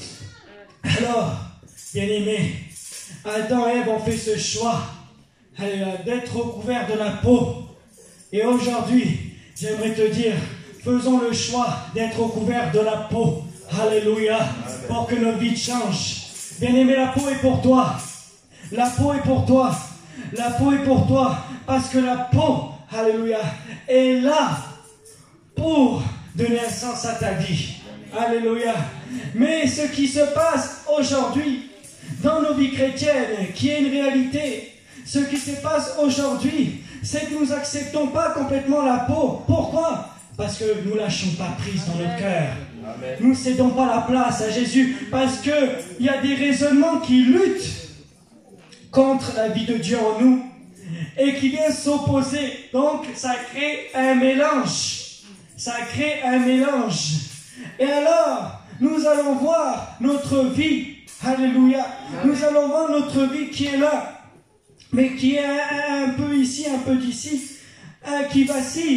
Alors, bien-aimé, Adam et Ève ont fait ce choix d'être recouverts de la peau. Et aujourd'hui, j'aimerais te dire, faisons le choix d'être recouverts de la peau. Alléluia. Pour que nos vies changent. Bien-aimé, la peau est pour toi. La peau est pour toi. La peau est pour toi. Parce que la peau, alléluia, est là pour donner un sens à ta vie. Alléluia. Mais ce qui se passe aujourd'hui dans nos vies chrétiennes, qui est une réalité, ce qui se passe aujourd'hui, c'est que nous n'acceptons pas complètement la peau. Pourquoi? Parce que nous ne lâchons pas prise dans notre cœur. Nous ne cédons pas la place à Jésus. Parce qu'il y a des raisonnements qui luttent contre la vie de Dieu en nous et qui viennent s'opposer. Donc ça crée un mélange. Ça crée un mélange. Et alors, nous allons voir notre vie. Alléluia. Nous allons voir notre vie qui est là, mais qui est un peu ici, un peu d'ici, qui vacille.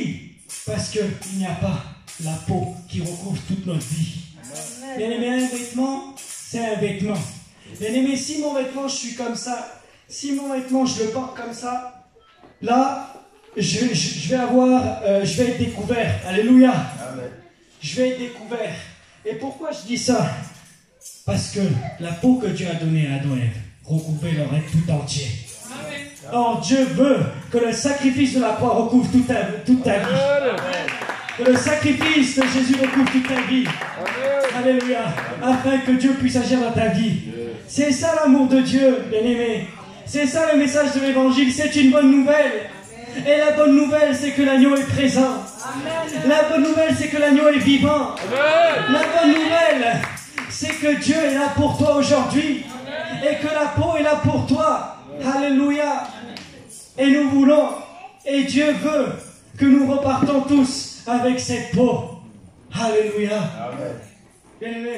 Parce qu'il n'y a pas la peau qui recouvre toute notre vie. Bien-aimé, un vêtement, c'est un vêtement. Bien-aimé, si mon vêtement, je suis comme ça, si mon vêtement, je le porte comme ça, là, je vais être découvert. Alléluia. Amen. Je vais être découvert. Et pourquoi je dis ça? Parce que la peau que Dieu a donnée à Adam et Ève recouvrait leur être tout entier. Amen. Or, Dieu veut que le sacrifice de la croix recouvre toute ta vie. Que le sacrifice de Jésus recouvre toute ta vie. Alléluia. Afin que Dieu puisse agir dans ta vie. C'est ça l'amour de Dieu, bien-aimé. C'est ça le message de l'évangile. C'est une bonne nouvelle. Et la bonne nouvelle, c'est que l'agneau est présent. La bonne nouvelle, c'est que l'agneau est vivant. La bonne nouvelle, c'est que Dieu est là pour toi aujourd'hui. Et que la peau est là pour toi. Alléluia. Et nous voulons, et Dieu veut que nous repartons tous avec cette peau. Alléluia. Amen. Bien-aimé,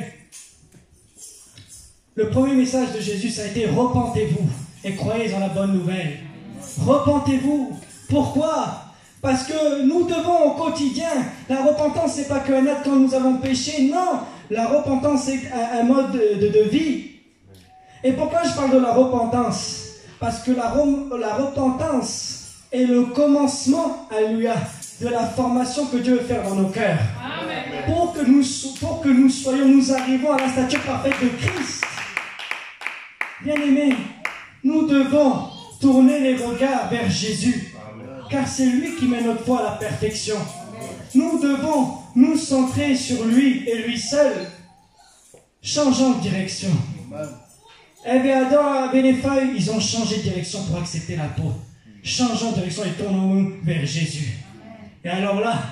le premier message de Jésus, ça a été repentez-vous et croyez en la bonne nouvelle. Repentez-vous. Pourquoi? Parce que nous devons au quotidien, la repentance, c'est pas qu'un acte quand nous avons péché, non, la repentance c'est un mode de vie. Et pourquoi je parle de la repentance? Parce que la repentance est le commencement, alléluia, de la formation que Dieu veut faire dans nos cœurs. Amen. Pour que nous arrivons à la stature parfaite de Christ. Bien-aimés, nous devons tourner les regards vers Jésus, car c'est lui qui met notre foi à la perfection. Nous devons nous centrer sur lui et lui seul, changeant de direction. Ève et Adam, à Bénéfaï, ils ont changé de direction pour accepter la peau. Changeons de direction et tournons-nous vers Jésus. Et alors là,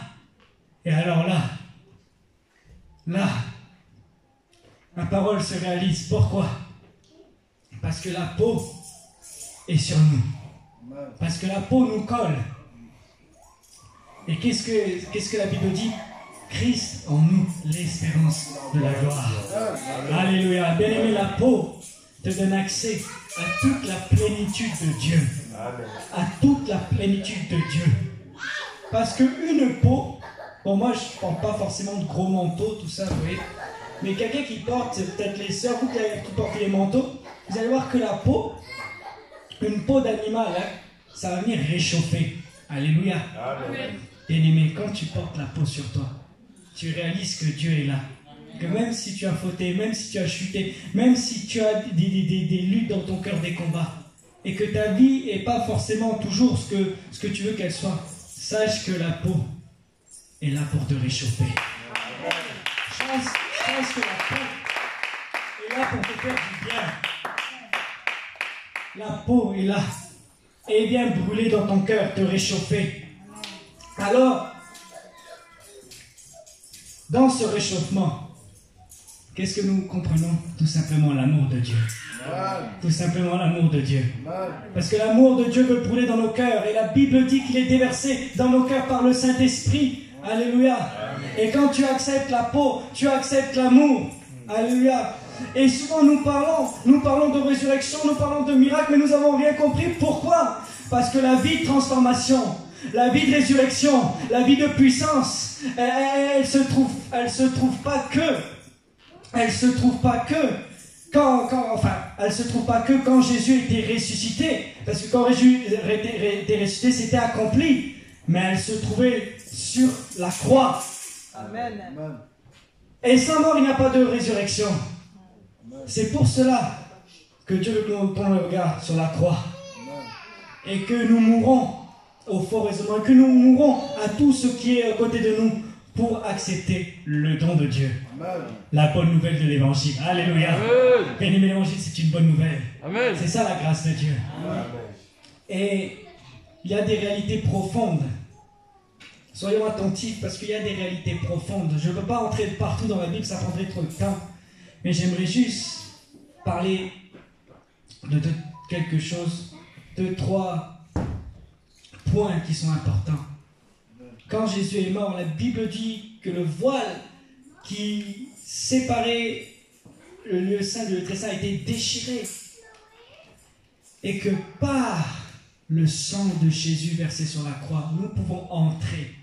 la parole se réalise. Pourquoi? Parce que la peau est sur nous. Parce que la peau nous colle. Et qu'est-ce que la Bible dit? Christ en nous, l'espérance de la gloire. Alléluia. Bien-aimé, la peau te donne accès à toute la plénitude de Dieu. À toute la plénitude de Dieu. Parce qu'une peau, bon, moi je ne porte pas forcément de gros manteaux, tout ça, vous voyez. Mais quelqu'un qui porte, peut-être les sœurs, vous qui portez les manteaux, vous allez voir que la peau, une peau d'animal, hein, ça va venir réchauffer. Alléluia. Amen. Bien-aimé, quand tu portes la peau sur toi, tu réalises que Dieu est là. Que même si tu as fauté, même si tu as chuté, même si tu as des luttes dans ton cœur, des combats, et que ta vie n'est pas forcément toujours ce que tu veux qu'elle soit, sache que la peau est là pour te réchauffer. Sache que la peau est là pour te faire du bien. La peau est là et vient brûler dans ton cœur, te réchauffer. Alors, dans ce réchauffement, qu'est-ce que nous comprenons? Tout simplement l'amour de Dieu. Tout simplement l'amour de Dieu. Parce que l'amour de Dieu veut brûler dans nos cœurs. Et la Bible dit qu'il est déversé dans nos cœurs par le Saint-Esprit. Alléluia. Et quand tu acceptes la peau, tu acceptes l'amour. Alléluia. Et souvent nous parlons de résurrection, nous parlons de miracle, mais nous n'avons rien compris. Pourquoi? Parce que la vie de transformation, la vie de résurrection, la vie de puissance, elle se trouve pas que quand Jésus était ressuscité, parce que quand Jésus était ressuscité, c'était accompli, mais elle se trouvait sur la croix. Amen. Et sans mort, il n'y a pas de résurrection. C'est pour cela que Dieu veut que nous tournions le regard sur la croix. Et que nous mourrons au faux raisonnement, et que nous mourons à tout ce qui est à côté de nous pour accepter le don de Dieu. La bonne nouvelle de l'évangile. Alléluia. Bien-aimé, l'évangile, c'est une bonne nouvelle. Amen. C'est ça la grâce de Dieu. Et il y a des réalités profondes. Soyons attentifs parce qu'il y a des réalités profondes. Je ne peux pas entrer partout dans la Bible, ça prendrait trop de temps. Mais j'aimerais juste parler de quelque chose, de 3 points qui sont importants. Quand Jésus est mort, la Bible dit que le voile qui séparait le lieu saint du lieu très saint a été déchiré. Et que par le sang de Jésus versé sur la croix, nous pouvons entrer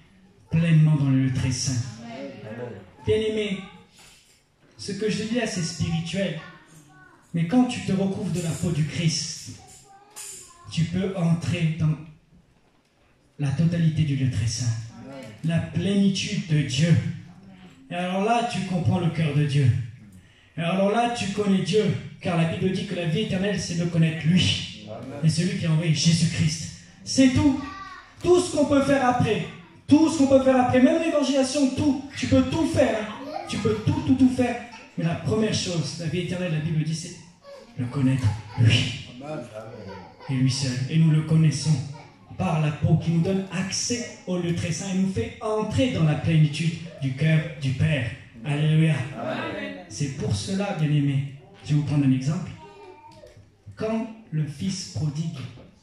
pleinement dans le lieu très saint. Bien-aimé, ce que je dis là, c'est spirituel. Mais quand tu te recouvres de la peau du Christ, tu peux entrer dans la totalité du lieu très saint. La plénitude de Dieu. Et alors là, tu comprends le cœur de Dieu. Et alors là, tu connais Dieu. Car la Bible dit que la vie éternelle, c'est de connaître lui. Et celui qui a envoyé Jésus-Christ. C'est tout. Tout ce qu'on peut faire après. Tout ce qu'on peut faire après. Même l'évangélisation, tout. Tu peux tout faire. Hein. Tu peux tout faire. Mais la première chose, la vie éternelle, la Bible dit, c'est le connaître lui. Et lui seul. Et nous le connaissons par la peau qui nous donne accès au lieu très saint et nous fait entrer dans la plénitude du cœur du Père. Alléluia. C'est pour cela, bien-aimés, je vais vous prendre un exemple. Quand le fils prodigue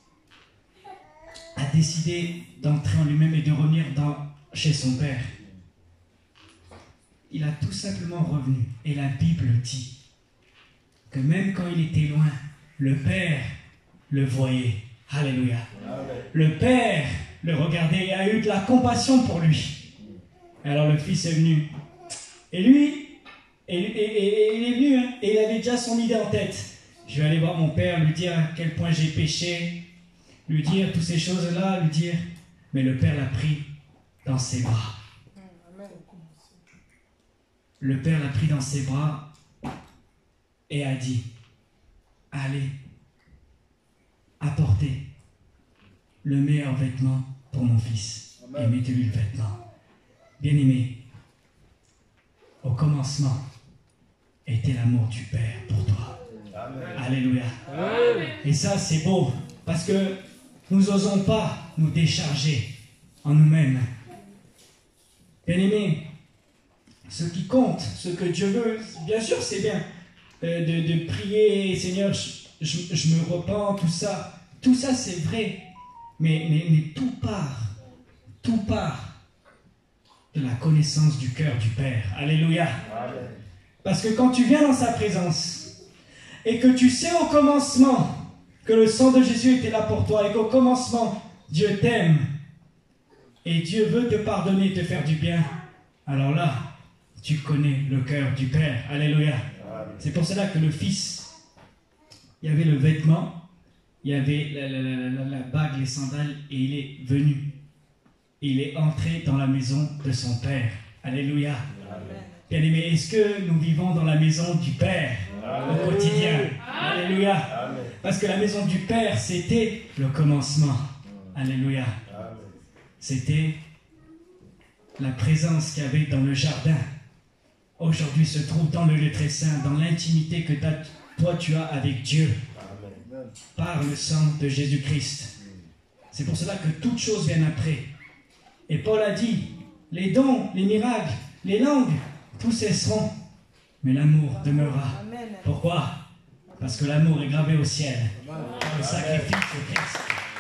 a décidé d'entrer en lui-même et de revenir chez son père, il a tout simplement revenu. Et la Bible dit que même quand il était loin, le Père le voyait. Alléluia. Le Père le regardait et a eu de la compassion pour lui. Alors le fils est venu. Et lui, il est venu, hein, et il avait déjà son idée en tête. Je vais aller voir mon père, lui dire à quel point j'ai péché, lui dire toutes ces choses-là, lui dire. Mais le Père l'a pris dans ses bras. Le Père l'a pris dans ses bras et a dit, allez, apportez le meilleur vêtement pour mon fils. Amen. Et mettez-lui le vêtement. Bien-aimé, au commencement était l'amour du Père pour toi. Amen. Alléluia. Amen. Et ça, c'est beau, parce que nous n'osons pas nous décharger en nous-mêmes. Bien-aimé, ce qui compte, ce que Dieu veut, bien sûr, c'est bien de prier, Seigneur, je me repens, tout ça. Tout ça, c'est vrai. Mais tout part de la connaissance du cœur du Père. Alléluia. Amen. Parce que quand tu viens dans sa présence et que tu sais au commencement que le sang de Jésus était là pour toi et qu'au commencement, Dieu t'aime et Dieu veut te pardonner et te faire du bien, alors là, tu connais le cœur du Père. Alléluia. Amen. C'est pour cela que le Fils, il y avait le vêtement, il y avait la bague, les sandales, et il est venu. Il est entré dans la maison de son Père. Alléluia. Bien-aimés, est-ce que nous vivons dans la maison du Père au quotidien? Alléluia. Amen. Parce que la maison du Père, c'était le commencement. Alléluia. Amen. C'était la présence qu'il y avait dans le jardin. Aujourd'hui se trouve dans le lieu très saint, dans l'intimité que toi tu as avec Dieu. Par le sang de Jésus-Christ. C'est pour cela que toutes choses viennent après. Et Paul a dit, les dons, les miracles, les langues, tout cesseront, mais l'amour demeurera. Amen. Pourquoi? Parce que l'amour est gravé au ciel par le sacrifice de Christ.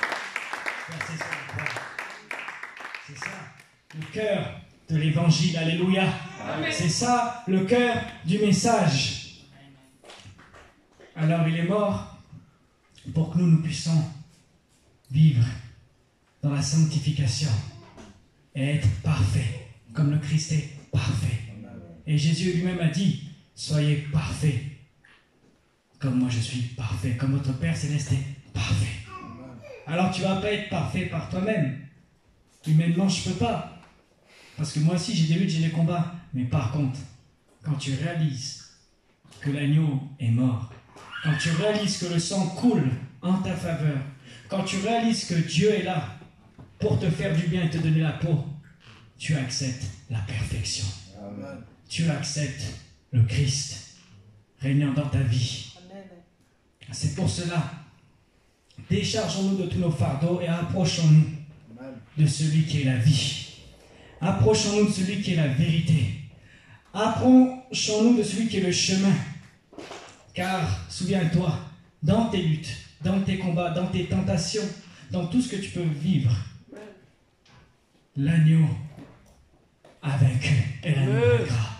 C'est ça, le cœur de l'évangile. Alléluia. Amen. C'est ça, le cœur du message. Alors il est mort pour que nous puissions vivre dans la sanctification et être parfaits, comme le Christ est parfait. Et Jésus lui-même a dit, soyez parfaits, comme moi je suis parfait, comme votre Père Céleste est parfait. Alors tu ne vas pas être parfait par toi-même. Humainement, je ne peux pas. Parce que moi aussi, j'ai des luttes, j'ai des combats. Mais par contre, quand tu réalises que l'agneau est mort, quand tu réalises que le sang coule en ta faveur, quand tu réalises que Dieu est là pour te faire du bien et te donner la peau, tu acceptes la perfection. Amen. Tu acceptes le Christ régnant dans ta vie. Amen. C'est pour cela, déchargeons-nous de tous nos fardeaux et approchons-nous de celui qui est la vie. Approchons-nous de celui qui est la vérité. Approchons-nous de celui qui est le chemin. Car, souviens-toi, dans tes luttes, dans tes combats, dans tes tentations, dans tout ce que tu peux vivre, l'agneau a vaincu et l'agneau vaincra.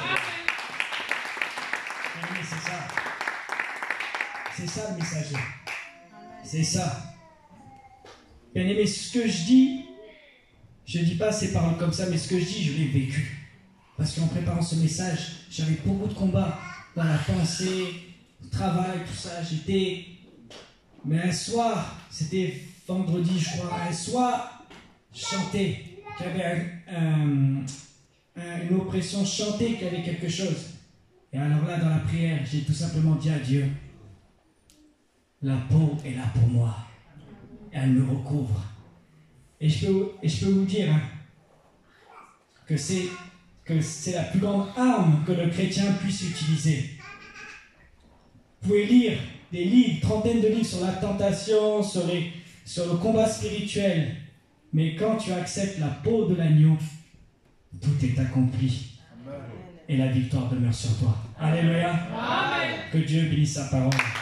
C'est ça. C'est ça le messager. C'est ça. Bien aimé, ce que je dis, Je ne dis pas ces paroles comme ça, mais ce que je dis, je l'ai vécu. Parce qu'en préparant ce message, j'avais beaucoup de combats dans la pensée, au travail, tout ça. Mais un soir, c'était vendredi, je crois, un soir, je chantais. J'avais une oppression, je chantais qu'il y avait quelque chose. Et alors là, dans la prière, j'ai tout simplement dit à Dieu, la peau est là pour moi. Et elle me recouvre. Et je peux vous dire que c'est la plus grande arme que le chrétien puisse utiliser. Vous pouvez lire des livres, trentaines de livres sur la tentation, sur le combat spirituel. Mais quand tu acceptes la peau de l'agneau, tout est accompli. Amen. Et la victoire demeure sur toi. Alléluia. Amen. Que Dieu bénisse sa parole.